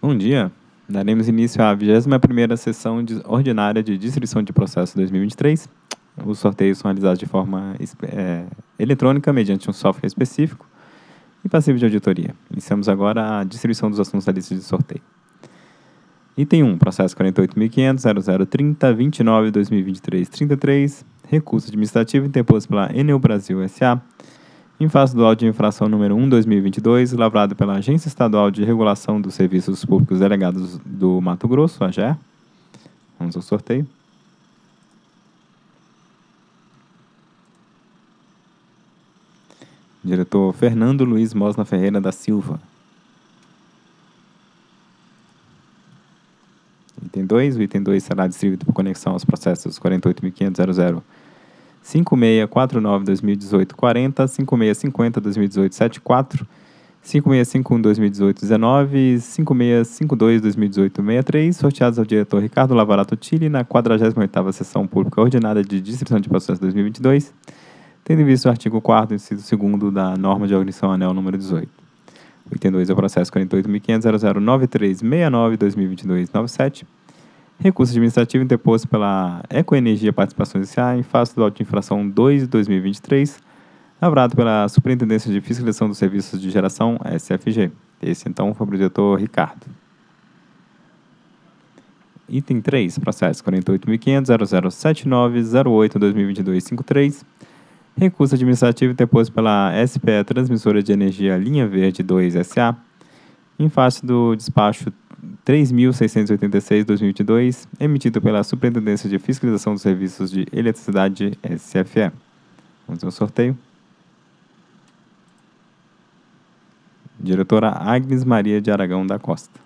Bom dia. Daremos início à 21ª sessão ordinária de distribuição de processo 2023. Os sorteios são realizados de forma eletrônica, mediante um software específico e passível de auditoria. Iniciamos agora a distribuição dos assuntos da lista de sorteio. Item 1, processo 48.500.0030.29.2023.33, recurso administrativo interposto pela Enel Brasil S.A., em face do auto de infração número 1/2022, lavrado pela Agência Estadual de Regulação dos Serviços Públicos Delegados do Mato Grosso, AGER. Vamos ao sorteio. Diretor Fernando Luiz Mosna Ferreira da Silva. Item 2. O item 2 será distribuído por conexão aos processos 48.500.005649.2018.40, 5650.2018.74, 5651.2018.19 e 5652.2018.63, sorteados ao diretor Ricardo Lavarato Tilly na 48ª Sessão Pública Ordinária de Distribuição de Processos 2022, tendo em vista o artigo 4º, inciso 2º da norma de organização anel número 18. O item 2 é o processo 48.500.0093.69.2022.97, recurso administrativo interposto pela Ecoenergia Participações S.A. em face do auto de infração 2/2023, lavrado pela Superintendência de Fiscalização dos Serviços de Geração, SFG. Esse, então, foi para o diretor Ricardo. Item 3, processo 48.500.0079.08.2022.53, recurso administrativo interposto pela SPE Transmissora de Energia Linha Verde 2 S.A., em face do despacho 3.686/2022, emitido pela Superintendência de Fiscalização dos Serviços de Eletricidade, SFE. Vamos ao sorteio. Diretora Agnes Maria de Aragão da Costa.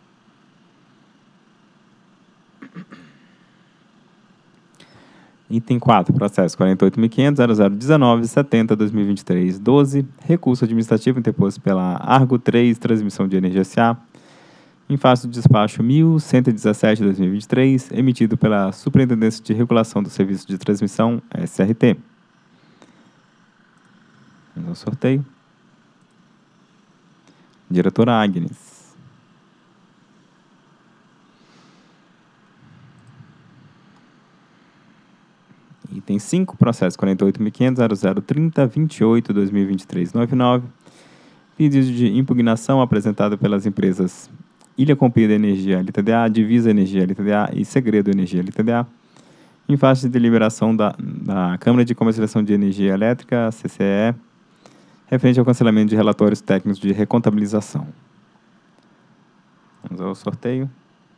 Item 4, processo 48.500.0019.70.2023.12, recurso administrativo interposto pela Argo 3 Transmissão de Energia S.A., em face do despacho 1117/2023, emitido pela Superintendência de Regulação do Serviço de Transmissão, SRT. Vamos ao sorteio. Diretora Agnes. Item 5, processo 48.500.0030.28.2023.99, pedido de impugnação apresentado pelas empresas Ilha Compida Energia LTDA, Divisa Energia LTDA e Segredo Energia LTDA, em face de deliberação da Câmara de Comercialização de Energia Elétrica, CCE, referente ao cancelamento de relatórios técnicos de recontabilização. Vamos ao sorteio.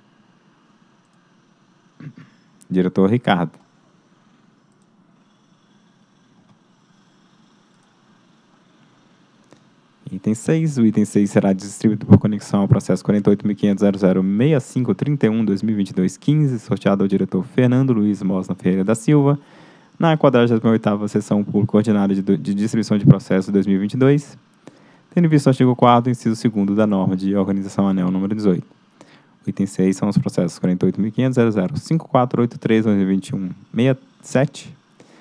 Diretor Ricardo. Item 6. O item 6 será distribuído por conexão ao processo 48.500.006531.2022.15, sorteado ao diretor Fernando Luiz Mosna Ferreira da Silva, na 48ª Sessão Pública Ordinária de Distribuição de Processos 2022, tendo visto o artigo 4º, inciso 2º da norma de organização anel número 18. O item 6 são os processos 48.500.005483.2021.67,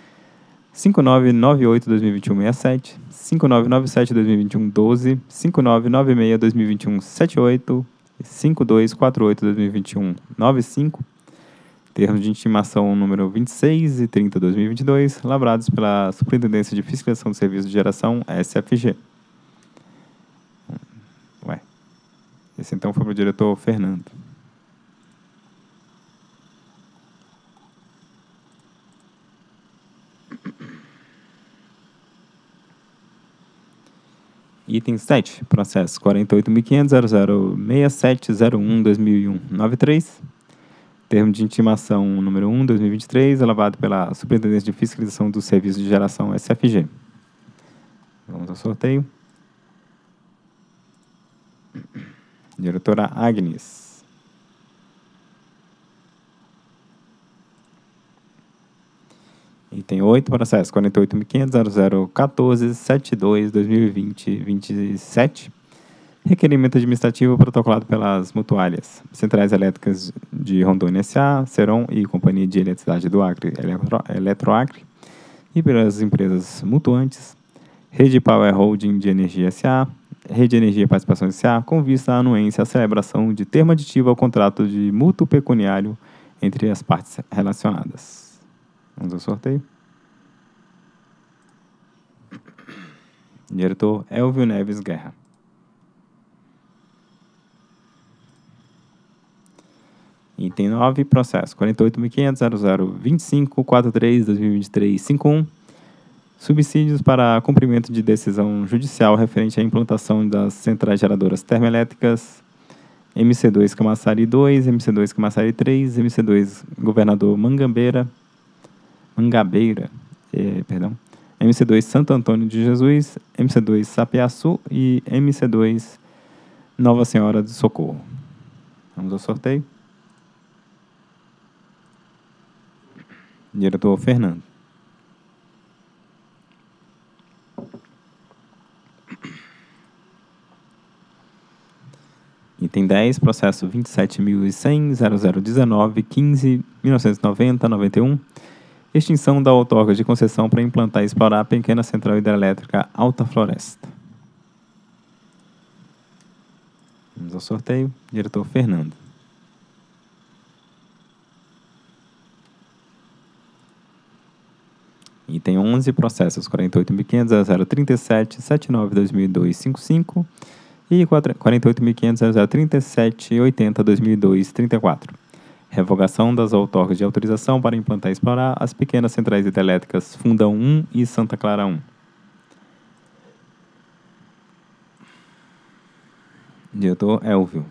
5998-2021-67, 5997-2021-12, 5996-2021-78 e 5248-2021-95, termos de intimação número 26 e 30-2022, lavrados pela Superintendência de Fiscalização do Serviço de Geração, SFG. Esse então foi para o diretor Fernando. Item 7, processo 48.500.006701.2001.93, termo de intimação número 1/2023, elevado pela Superintendência de Fiscalização dos Serviços de Geração, SFG. Vamos ao sorteio. Diretora Agnes. Item 8, processo 48.500.0014.72.2020.27, requerimento administrativo protocolado pelas mutuárias Centrais Elétricas de Rondônia S.A., Ceron e Companhia de Eletricidade do Acre, Eletroacre, e pelas empresas mutuantes Rede Power Holding de Energia S.A., Rede Energia Participação S.A., com vista à anuência à celebração de termo aditivo ao contrato de mútuo pecuniário entre as partes relacionadas. Vamos ao sorteio. Diretor Elvio Neves Guerra. Item 9, processo 48.500.0025.43.2023.51. Subsídios para cumprimento de decisão judicial referente à implantação das centrais geradoras termoelétricas MC2 Camaçari 2, MC2 Camaçari 3, MC2 Governador Mangabeira, MC2 Santo Antônio de Jesus, MC2 Sapiaçu e MC2 Nova Senhora do Socorro. Vamos ao sorteio. Diretor Fernando. Item 10, processo 27.100.0019.15.1990.91. Extinção da outorga de concessão para implantar e explorar a pequena central hidrelétrica Alta Floresta. Vamos ao sorteio. Diretor Fernando. Item 11, processos 48.500.0037.79.2002.55 e 48.500.0037.80.2002.34. Revogação das outorgas de autorização para implantar e explorar as pequenas centrais hidrelétricas Fundão 1 e Santa Clara 1. Diretor Elvio.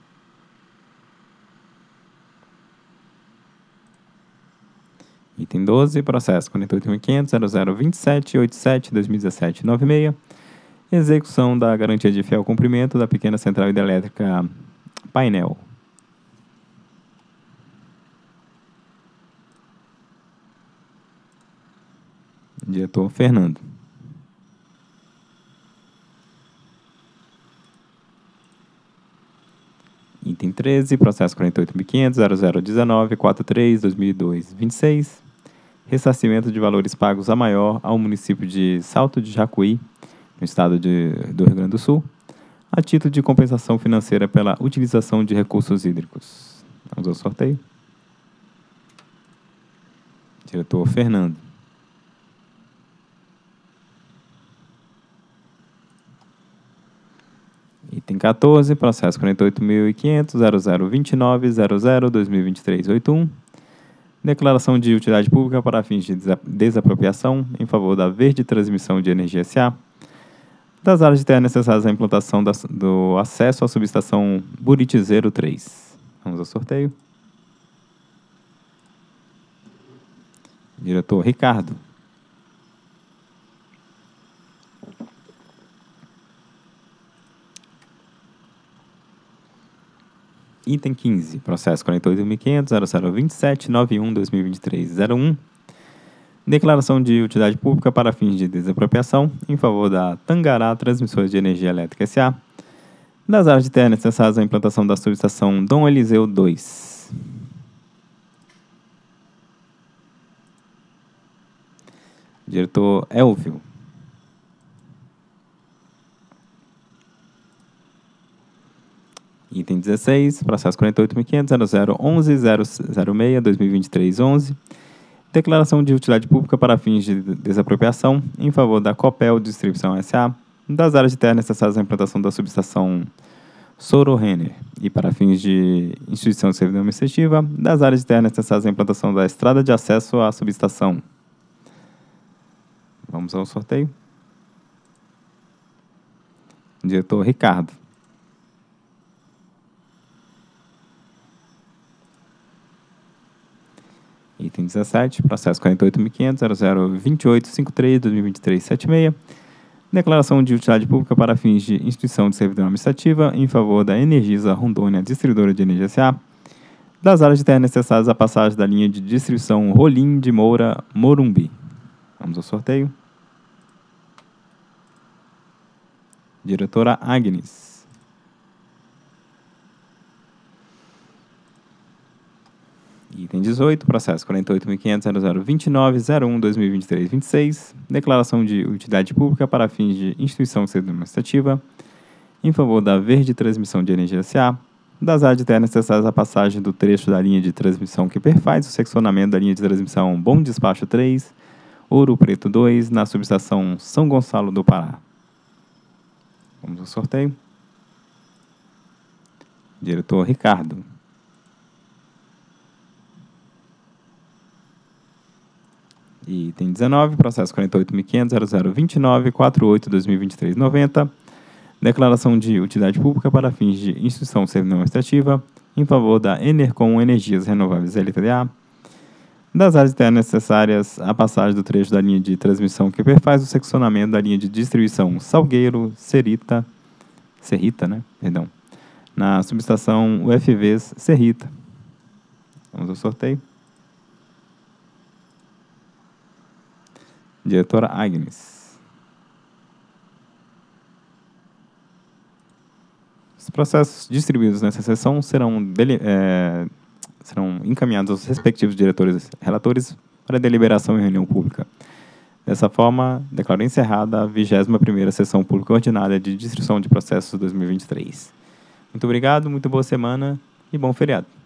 Item 12, processo 48.500.0027.87.2017.96. Execução da garantia de fiel cumprimento da pequena central hidrelétrica Painel. Diretor Fernando. Item 13, processo 48.500.0019.43.2002.26. Ressarcimento de valores pagos a maior ao município de Salto de Jacuí, no estado do Rio Grande do Sul, a título de compensação financeira pela utilização de recursos hídricos. Vamos ao sorteio. Diretor Fernando. Item 14, processo 48.500.0029.00.2023.81. Declaração de utilidade pública para fins de desapropriação em favor da Verde Transmissão de Energia S.A., das áreas de terra necessárias à implantação do acesso à subestação Buritizeiro 3. Vamos ao sorteio. Diretor Ricardo. Item 15, processo 48.500.0027.91.2023.01. Declaração de utilidade pública para fins de desapropriação em favor da Tangará Transmissores de Energia Elétrica S.A., das áreas de terra necessárias à implantação da subestação Dom Eliseu 2. Diretor Elvio. Item 16, processo 48.500.0011.006.2023.11. Declaração de utilidade pública para fins de desapropriação em favor da Copel Distribuição S.A., das áreas de terra necessárias à implantação da subestação Soro Renner e para fins de instituição de servidão administrativa, das áreas de terra necessárias à implantação da estrada de acesso à subestação. Vamos ao sorteio. Diretor Ricardo. Item 17, processo 48.500.0028.53.2023.76. Declaração de utilidade pública para fins de instituição de servidão administrativa em favor da Energisa Rondônia Distribuidora de Energia S.A., das áreas de terra necessárias à passagem da linha de distribuição Rolim de Moura Morumbi. Vamos ao sorteio. Diretora Agnes. Item 18, processo 48.500.0029.01.2023.26. Declaração de utilidade pública para fins de instituição de servidão administrativa em favor da Verde Transmissão de Energia S.A., das áreas de terra necessárias à passagem do trecho da linha de transmissão que perfaz o seccionamento da linha de transmissão Bom Despacho 3, Ouro Preto 2, na subestação São Gonçalo do Pará. Vamos ao sorteio. Diretor Ricardo. Item 19, processo 48.500.0029.48.2023.90, declaração de utilidade pública para fins de instituição civil não administrativa em favor da Enercon Energias Renováveis LTDA, das áreas internas necessárias à passagem do trecho da linha de transmissão que perfaz o seccionamento da linha de distribuição Salgueiro, Serrita, na subestação UFVs Serrita. Vamos ao sorteio. Diretora Agnes. Os processos distribuídos nessa sessão serão encaminhados aos respectivos diretores relatores para deliberação em reunião pública. Dessa forma, declaro encerrada a 21ª Sessão Pública Ordinária de Distribuição de Processos 2023. Muito obrigado, muito boa semana e bom feriado.